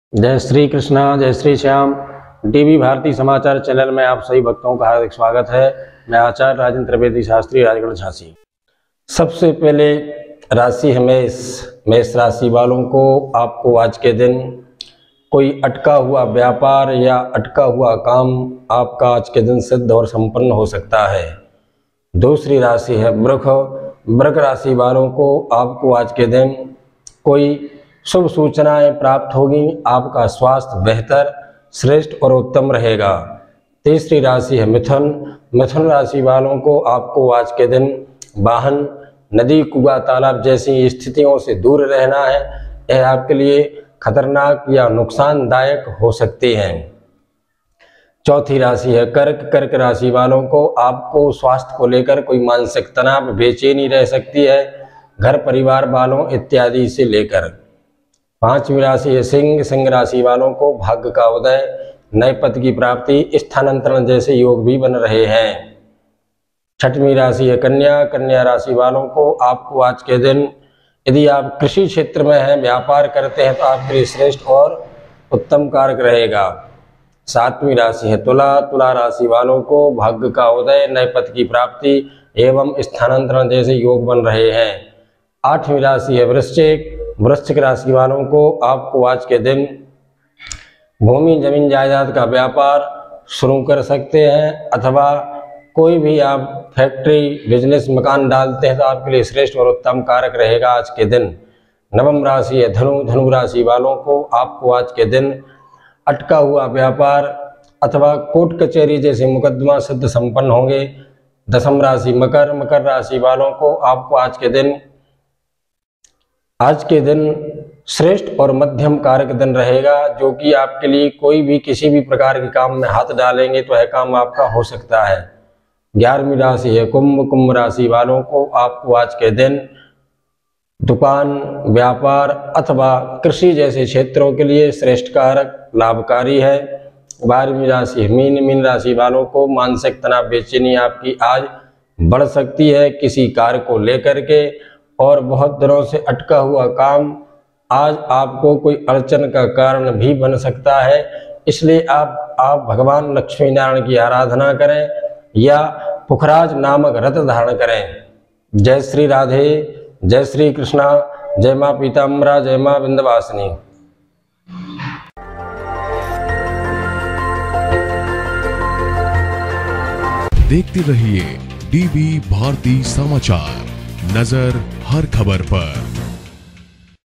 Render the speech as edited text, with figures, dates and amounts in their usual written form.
जय श्री कृष्णा, जय श्री श्याम। डीवी भारती समाचार चैनल में आप सभी भक्तों का हार्दिक स्वागत है। मैं आचार्य राजेंद्र त्रिवेदी शास्त्री, राजगढ़ झांसी। सबसे पहले राशि है मेष। मेष राशि वालों को आपको आज के दिन कोई अटका हुआ व्यापार या अटका हुआ काम आपका आज के दिन सिद्ध और संपन्न हो सकता है। दूसरी राशि है वृष। वृष राशि वालों को आपको आज के दिन कोई शुभ सूचनाएं प्राप्त होगी। आपका स्वास्थ्य बेहतर, श्रेष्ठ और उत्तम रहेगा। तीसरी राशि है मिथुन। मिथुन राशि वालों को आपको आज के दिन वाहन, नदी, कुआं, तालाब जैसी स्थितियों से दूर रहना है। यह आपके लिए खतरनाक या नुकसानदायक हो सकती हैं। चौथी राशि है कर्क। कर्क राशि वालों को आपको स्वास्थ्य को लेकर कोई मानसिक तनाव, बेचैनी रह सकती है, घर परिवार वालों इत्यादि से लेकर। पांचवी राशि है सिंह। सिंह राशि वालों को भाग्य का उदय, नए पद की प्राप्ति, स्थानांतरण जैसे योग भी बन रहे हैं। छठवीं राशि है कन्या। कन्या राशि वालों को आपको आज के दिन यदि आप कृषि क्षेत्र में हैं, व्यापार करते हैं तो आपके लिए श्रेष्ठ और उत्तम कारक रहेगा। सातवीं राशि है तुला। तुला राशि वालों को भाग्य का उदय, नए पद की प्राप्ति एवं स्थानांतरण जैसे योग बन रहे हैं। आठवीं राशि है वृश्चिक। वृश्चिक राशि वालों को आपको आज के दिन भूमि, जमीन, जायदाद का व्यापार शुरू कर सकते हैं, अथवा कोई भी आप फैक्ट्री, बिजनेस, मकान डालते हैं तो आपके लिए श्रेष्ठ और उत्तम कारक रहेगा आज के दिन। नवम राशि है धनु। धनु राशि वालों को आपको आज के दिन अटका हुआ व्यापार अथवा कोर्ट कचहरी जैसे मुकदमा सिद्ध संपन्न होंगे। दसम राशि मकर। मकर राशि वालों को आपको आज के दिन श्रेष्ठ और मध्यम कारक दिन रहेगा, जो कि आपके लिए कोई भी किसी भी प्रकार के काम में हाथ डालेंगे तो यह काम आपका हो सकता है। 11वीं राशि है कुंभ। कुंभ राशि वालों को आपको आज के दिन दुकान, व्यापार अथवा कृषि जैसे क्षेत्रों के लिए श्रेष्ठ कारक लाभकारी है। 12वीं राशि है मीन। मीन राशि वालों को मानसिक तनाव, बेचैनी आपकी आज बढ़ सकती है किसी कार्य को लेकर के, और बहुत दिनों से अटका हुआ काम आज आपको कोई अड़चन का कारण भी बन सकता है। इसलिए आप भगवान लक्ष्मी नारायण की आराधना करें या पुखराज नामक रत्न धारण करें। जय श्री राधे, जय श्री कृष्णा, जय माँ पीताम्बरा, जय माँ विंध्यवासिनी। देखते रहिए डीवी भारती समाचार, नजर हर खबर पर।